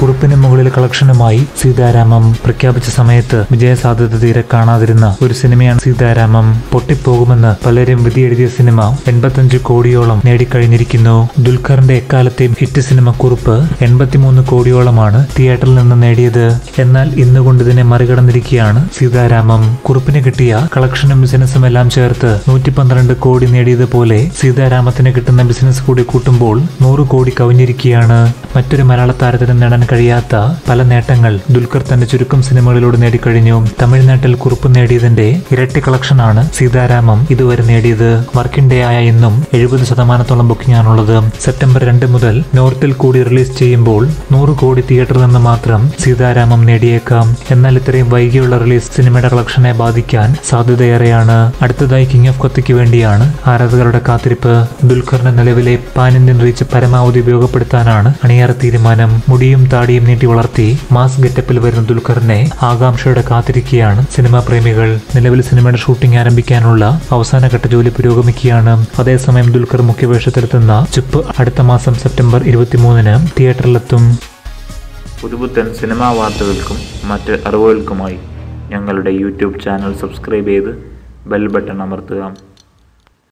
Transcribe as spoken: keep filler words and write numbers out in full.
കുറുപ്പിന് മുകളിൽ കളക്ഷനുമായി സീതാരാമം. പ്രഖ്യാപിച്ച സമയത്ത് വിജയസാധ്യത തീരെ കാണാതിരുന്ന ഒരു സിനിമയാണ് സീതാരാമം. പൊട്ടിപ്പോകുമെന്ന് പലരും വിധിയെഴുതിയ സിനിമ എൺപത്തഞ്ച് കോടിയോളം നേടിക്കഴിഞ്ഞിരിക്കുന്നു. ദുൽഖറിന്റെ എക്കാലത്തെയും ഹിറ്റ് സിനിമ കുറുപ്പ് എൺപത്തിമൂന്ന് കോടിയോളമാണ് തിയേറ്ററിൽ നിന്ന് നേടിയത്. എന്നാൽ ഇന്നുകൊണ്ട് ഇതിനെ മറികടന്നിരിക്കുകയാണ് സീതാരാമം. കുറുപ്പിന് കിട്ടിയ കളക്ഷനും ബിസിനസ്സും എല്ലാം ചേർത്ത് നൂറ്റി പന്ത്രണ്ട് കോടി നേടിയതുപോലെ സീതാരാമത്തിന് കിട്ടുന്ന ബിസിനസ് കൂടി കൂട്ടുമ്പോൾ നൂറ് കോടി കവിഞ്ഞിരിക്കുകയാണ്. മറ്റൊരു മലയാള താരത്തിന് നേടാൻ കഴിയാത്ത പല നേട്ടങ്ങൾ ദുൽഖർ തന്റെ ചുരുക്കം സിനിമകളിലൂടെ നേടിക്കഴിഞ്ഞു. തമിഴ്നാട്ടിൽ കുറുപ്പ് നേടിയതിന്റെ ഇരട്ടി കളക്ഷനാണ് സീതാരാമം ഇതുവരെ നേടിയത്. വർക്കിംഗ് ഡേ ആയ ഇന്നും എഴുപത് ശതമാനത്തോളം ബുക്കിംഗ് ആണുള്ളത്. സെപ്റ്റംബർ രണ്ട് മുതൽ നോർത്തിൽ കൂടി റിലീസ് ചെയ്യുമ്പോൾ നൂറ് കോടി തിയേറ്ററിൽ നിന്ന് മാത്രം സീതാരാമം നേടിയേക്കാം. എന്നാൽ ഇത്രയും വൈകിയുള്ള റിലീസ് സിനിമയുടെ കളക്ഷനെ ബാധിക്കാൻ സാധ്യതയേറെയാണ്. അടുത്തതായി കിങ് ഓഫ് കൊത്തയ്ക്ക് വേണ്ടിയാണ് ആരാധകരുടെ കാത്തിരിപ്പ്. ദുൽഖറിന്റെ നിലവിലെ പാൻ ഇന്ത്യൻ റീച്ച് പരമാവധി ഉപയോഗപ്പെടുത്താനാണ് അണിയറ തീരുമാനം. മുടിയും താടിയും നീട്ടി വളർത്തി മാസ് ഗെറ്റപ്പിൽ വരുന്ന ദുൽഖറിനെ ആകാംക്ഷയോടെ കാത്തിരിക്കുകയാണ് സിനിമാ പ്രേമികൾ. നിലവിൽ സിനിമയുടെ ഷൂട്ടിംഗ് ആരംഭിക്കാനുള്ള അവസാനഘട്ട ജോലി പുരോഗമിക്കുകയാണ്. അതേസമയം ദുൽഖർ മുഖ്യവേഷത്തിലെത്തുന്ന ചുപ്പ് അടുത്ത മാസം സെപ്റ്റംബർ ഇരുപത്തിമൂന്നിന് തിയേറ്ററിലെത്തും. പുതുപുത്തൻ സിനിമാ വാർത്തകൾക്കും മറ്റ് അറിവുകൾക്കുമായി ഞങ്ങളുടെ യൂട്യൂബ് ചാനൽ സബ്സ്ക്രൈബ് ചെയ്ത് ബെൽ ബട്ടൺ അമർത്തുക.